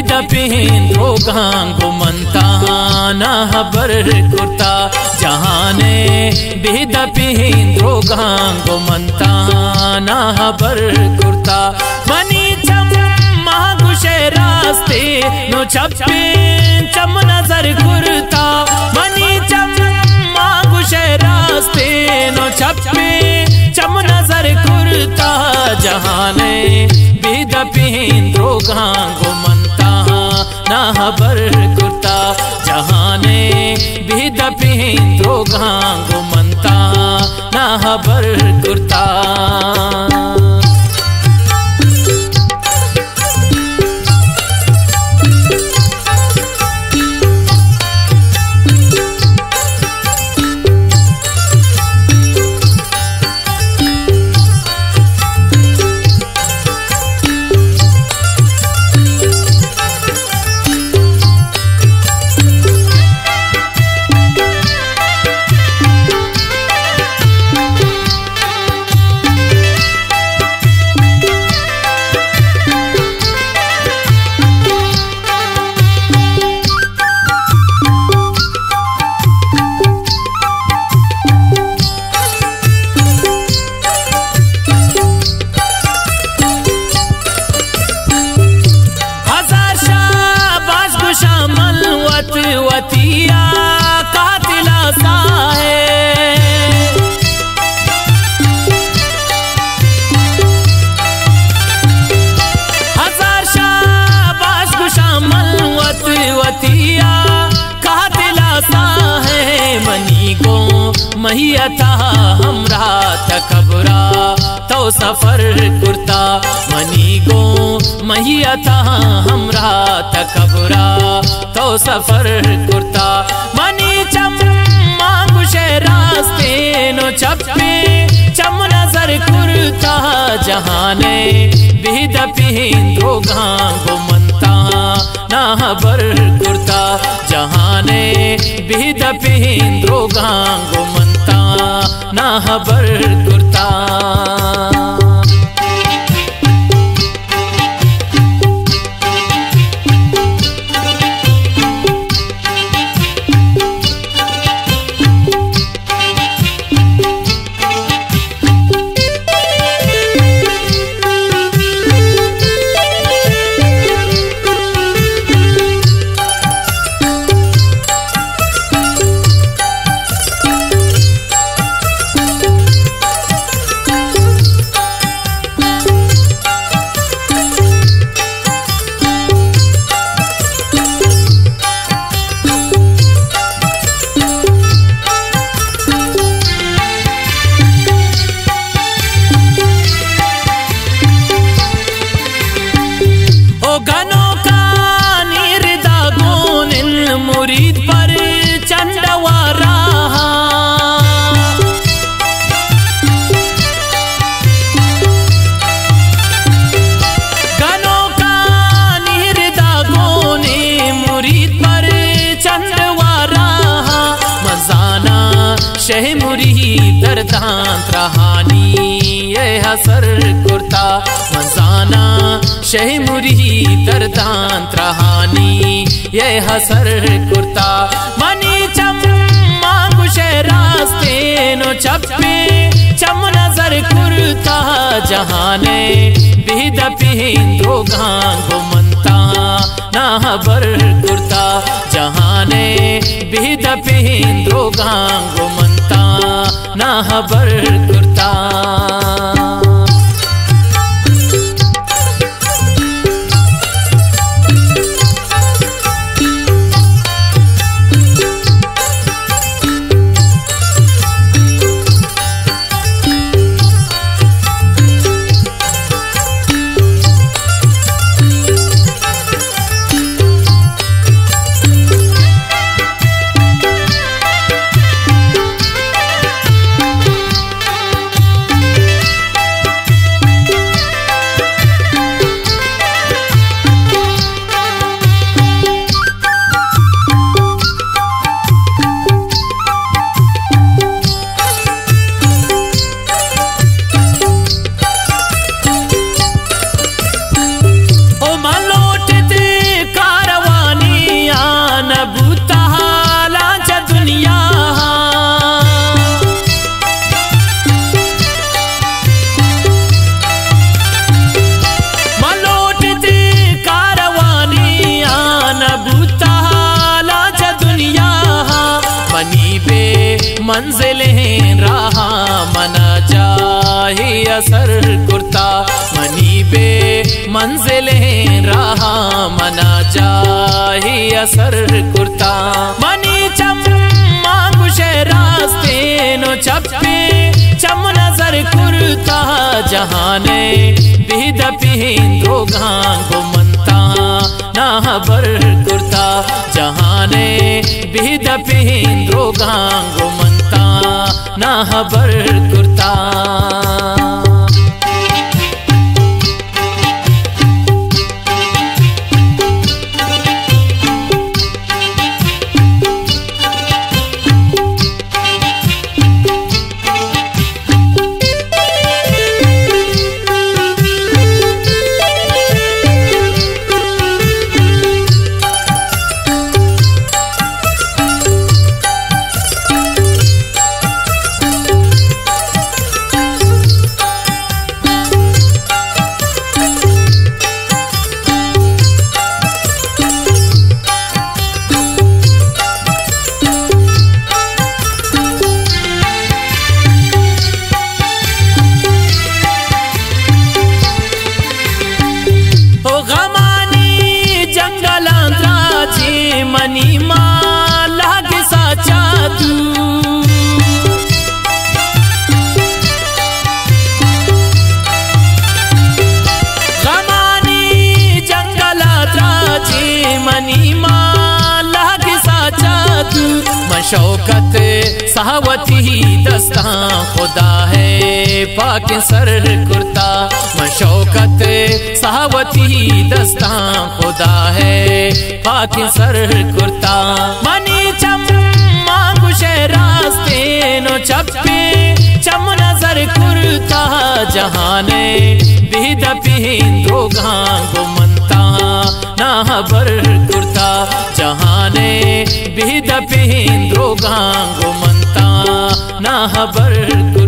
बिदपिंद्रो गांगो मंताना हबर कुर्ता जहाने बिदपिंद्रो गांगो मंताना हबर कुर्ता मनी चम मागुशे रास्ते नो छप्पे चम नजर कुर्ता मनी चम मागुशे रास्ते नो छप्पे चम नजर कुर्ता जहाने बिदपिंद्रो गांगो मंताना हबर कुर्ता जहाने बिदपिंद्रो गांगो मंताना हबर कुर्ता वतिया कातिला सा है हजार शाबाश गुशामल वतिया कातिला सा है मनी को महियता हमरा तकबरा तो सफर कुर्ता मनी को महियता हमरा तकबरा तो सफर कुर्ता मनी चम मांगुशे रास्ते नो छप्पे चम नजर कुर्ता जहाने बिदपिंद्रो गांगो मंताना हबर कुर्ता जहाने बिदपिंद्रो गांगो मंताना हबर कुर्ता मुरीद पर चंडवारा गनों का निर्दागों ने मुरीद पर चंडवारा मजाना शह मुरीद दर्दांत रहानी ये हसर कुर्ता मजाना शह मुरीद दर्दांत रहानी ये हसर कुर्ता मनी चम मांगुशे रास्ते नो छप्पे चम नजर कुर्ता जहाने बिदपिंद्रो गांगो मंताना हबर कुर्ता जहाने बिदपिंद्रो गांगो मंताना हबर कुर्ता मंजिलें रहा मना जाही असर कुर्ता मनी बे मंजिलें रहा मना जाही असर कुर्ता मनी चम मांगुशे रास्ते नो चप्पे चम नजर कुर्ता जहाने बिद पिंदो गांगो मनता ना बर कुर्ता जहाने बिद पिंदो गांगो मनता ना बर कुर्ता मनी माला के साचा तू गमानी जंगला त्राची मनी माला के साचा तू मशौकत सहावती दस्ता खुदा है पाक सर कुर्ता मशौकत सहावती दस्ता खुदा है पाक सर कुर्ता मनी चम मांगुशे रास्ते नो चप्पे चम नजर कुर्ता जहाने बिद पिंदो गांगो मनता ना बर कुर्ता जहाने बिद पिंदो गांगो मनता ना बर कुर्ता